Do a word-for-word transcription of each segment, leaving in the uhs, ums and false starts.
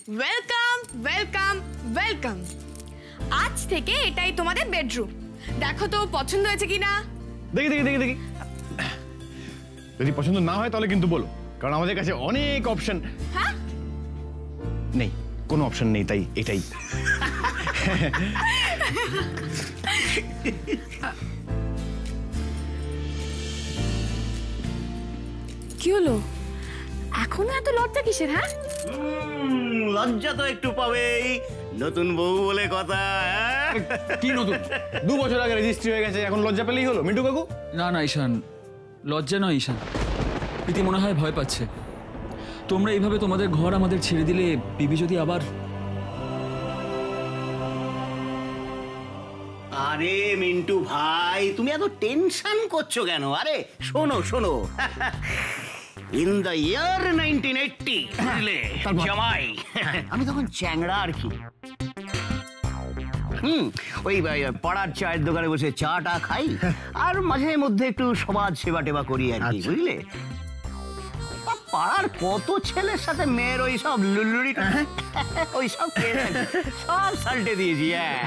Welcome welcome welcome. আজ থেকে এটাই তোমাদের বেডরুম। দেখো তো পছন্দ হয়েছে কিনা। দেখি দেখি দেখি দেখি যদি পছন্দ না হয় তাহলে কিন্তু বলো, কারণ আমাদের কাছে অনেক অপশন। হ্যাঁ নেই, কোনো অপশন নেই, তাই এটাই। কি হলো, এখনো এত লজ্জা কিসের? হ্যাঁ লজ্জা তো একটু পাবেই, নতুন বউ বলে কথা। কি নতুন? দু বছর আগে রেজিস্ট্রি হয়ে গেছে, এখন লজ্জা পেলেই হলো মিন্টু কাকু? না না ঈশান, লজ্জা নয় ঈশান, প্রীতি মনে হয় ভয় পাচ্ছে। তোমরা এইভাবে তোমাদের ঘর আমাদের ছেড়ে দিলে বিবি যদি আবার... আরে মিন্টু ভাই, তুমি এত টেনশন করছো কেন? আরে শোনো শোনো, in the year nineteen eighty বুঝলে জামাই, আমি তখন চ্যাংড়া আর কি। হুম, ওই পাড়ার চায়ের দোকানে বসে চা টা খাই আর মাঝে মধ্যে একটু সমাজ সেবা টেবা করি আর কি, বুঝলে। পাড়ার কত ছেলের সাথে মেয়ের ওই সব লুলুড়ি ওই সব সব সাল্টে দিয়েছি।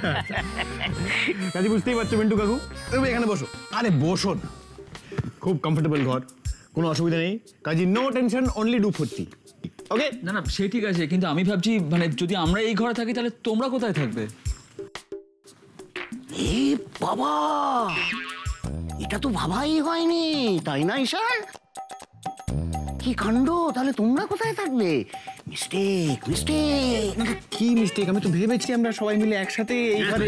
কাজে বুঝতেই পারছো মিন্টু কাকু, তুমি এখানে বসো। আরে বসো না, খুব কমফোর্টেবল ঘর, কোনো অসুবিধা নেই। কাজী নো টেনশন, অনলি ডু ফুর্তি। ওকে? না না সে ঠিক আছে, কিন্তু আমি ভাবছি মানে যদি আমরা এই ঘরে থাকি তাহলে তোমরা কোথায় থাকবে? এ বাবা, এটা তো ভাবাই হয়নি, তাই না ঈশান? কি কাণ্ড, তাহলে তোমরা কোথায় থাকবে? Mistake mistake. কি মিস্টেক? আমি তো ভেবেছি আমরা সবাই মিলে একসাথে এই ঘরে।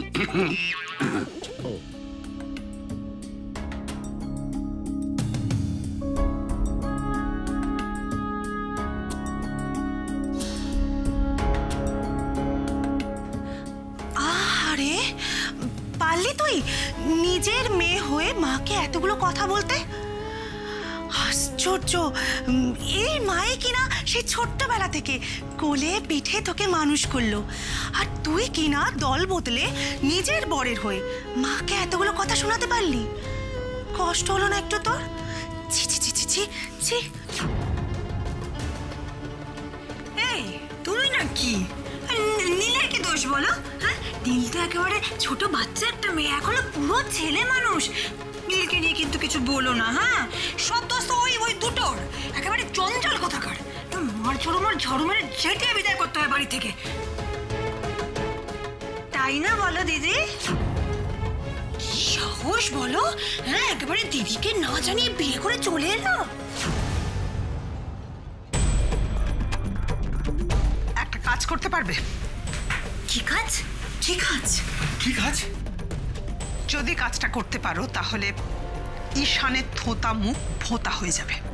আরে পারলি তুই নিজের মেয়ে হয়ে মাকে এতগুলো কথা বলতে? আশ্চর্য, এই মায়ে কিনা সেই ছোট্টবেলা থেকে কোলে পিঠে তোকে মানুষ করলো, আর তুই কিনা দল বদলে নিজের বরের হয়ে মাকে এতগুলো কথা শোনাতে পারলি। কষ্ট হলো না একটু তোর? ছি ছি ছি ছি ছি ছি। এই তুই না কি নীলের কি দোষ বলো? হ্যাঁ, নীল তো একেবারে ছোট বাচ্চা একটা মেয়ে, এখনো পুরো ছেলে মানুষ। নীলকে নিয়ে কিন্তু কিছু বলো না। হ্যাঁ, সব দোষ তো ওই ওই দুটোর, একেবারে চঞ্চল কথাকার। মার ঝড়ো মার ঝড়ো মেরে ঝেঁটিয়ে বিদায় করতে হয় বাড়ি থেকে, তাই না বলো দিদি? সাহস বলো, হ্যাঁ একেবারে দিদিকে না জানিয়ে বিয়ে করে চলে এলো। একটা কাজ করতে পারবে? কি কাজ? কি কাজ? কি কাজ? যদি কাজটা করতে পারো তাহলে ঈশানের থোতা মুখ ভোঁতা হয়ে যাবে।